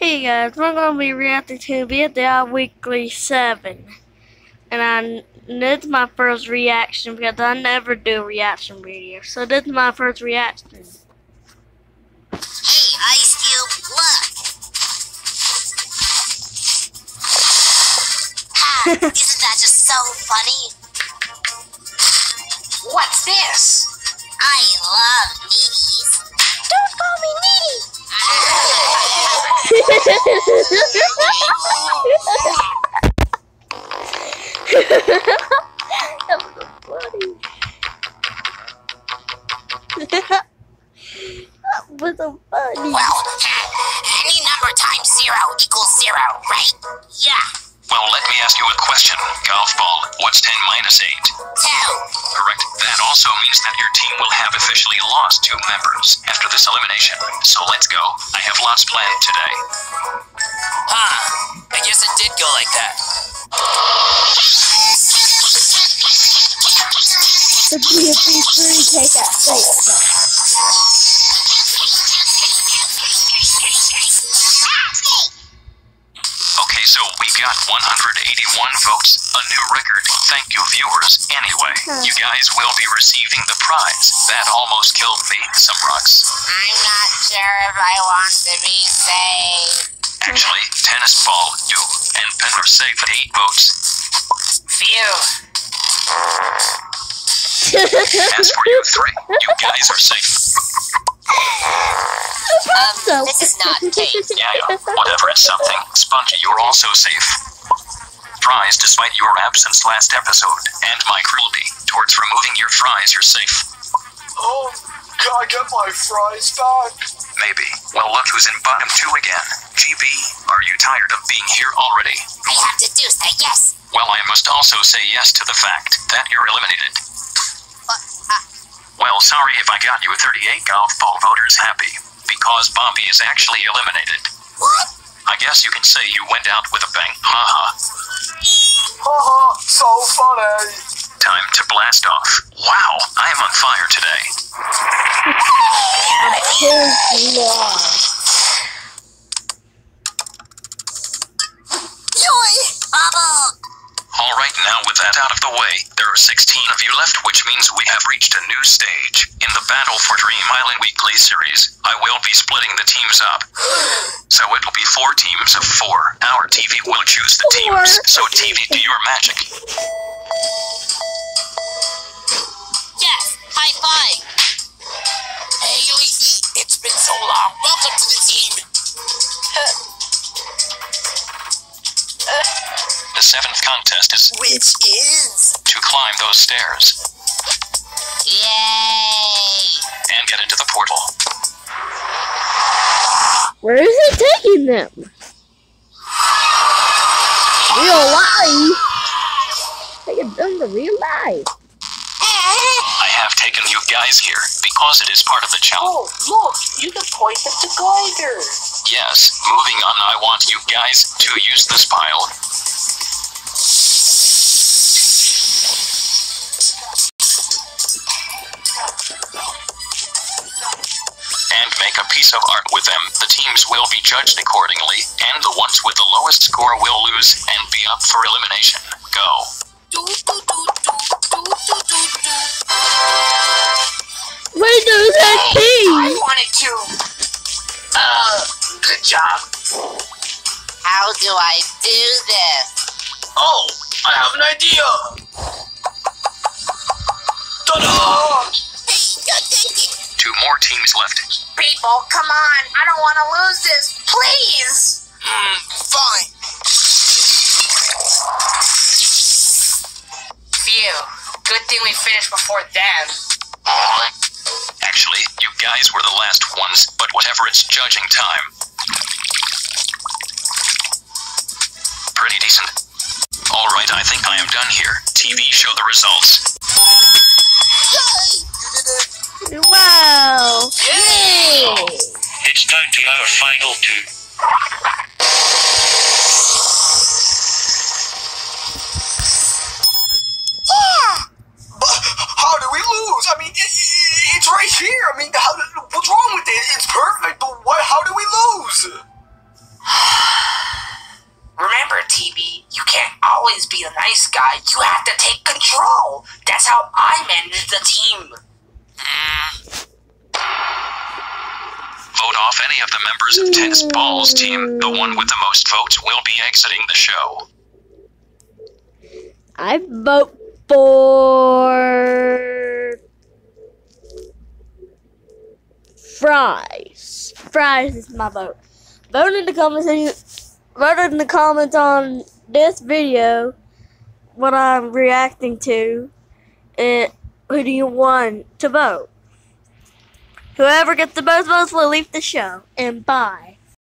Hey guys, we're going to be reacting to BFDI Weekly 7. And this is my first reaction because I never do reaction videos. So this is my first reaction. Hey, Ice Cube, look! Ha! Isn't that just so funny? What's this? I love needies. Don't call me needy! That was so funny. That was so funny. Well, any number times 0 equals 0, right? Yeah. Well, let me ask you a question. Golf ball, what's 10 minus 8? 2. Correct. That also means that your team will have officially lost 2 members after this elimination. So let's go. I have lots planned today. I guess it did go like that. The BFDI take that face. Okay, so we got 181 votes, a new record. Thank you, viewers. Anyway, you guys will be receiving the prize. That almost killed me, some rocks. I'm not sure if I want to be safe. Actually, tennis ball, you, and pen are safe at 8 votes. Phew. As for you 3, you guys are safe. This is not cake. Yeah, whatever, it's something. Spongy, you're also safe. Fries, despite your absence last episode, and my cruelty towards removing your fries, you're safe. Oh, can I get my fries back? Maybe. Well, look who's in bottom 2 again. GB, are you tired of being here already? I have to say yes. Well, I must also say yes to the fact that you're eliminated. Well, sorry if I got you 38 golf ball voters happy, because Bobby is actually eliminated. What? I guess you can say you went out with a bang. Haha. Haha, so funny. Time to blast off. Wow, I am on fire today. Joy! Bubble! Alright, now with that out of the way, there are 16 of you left, which means we have reached a new stage. In the Battle for Dream Island Weekly series, I will be splitting the teams up. So it will be 4 teams of 4. Our TV will choose the teams, so TV, do your magic. Yes! High five! Hey, Lacey, it's been so long. Welcome to the team. The 7th contest is Which is? to climb those stairs Yay! and get into the portal. Where is it taking them? Real life? Taking them to real life. I have taken you guys here because it is part of the challenge. Oh, look, you can point them to glider. Yes, moving on, I want you guys to use this pile. And make a piece of art with them. The teams will be judged accordingly, and the ones with the lowest score will lose and be up for elimination. Go. Wait, there's that I thing! wanted to. Good job. How do I do this? Oh, I have an idea. Ta-da! 2 more teams left. People, come on! I don't want to lose this! Please! Fine. Phew. Good thing we finished before them. Actually, you guys were the last ones, but whatever, it's judging time. Pretty decent. Alright, I think I am done here. TV, show the results. Wow! Yay! It's time to our final 2. But how do we lose? I mean, it's right here. I mean, what's wrong with it? It's perfect, but how do we lose? any of the members of Tennis Ball's team, the one with the most votes will be exiting the show. I vote for fries. Fries is my vote. Vote in the comments on this video what I'm reacting to, and who do you want to vote? Whoever gets the most votes will leave the show. And bye.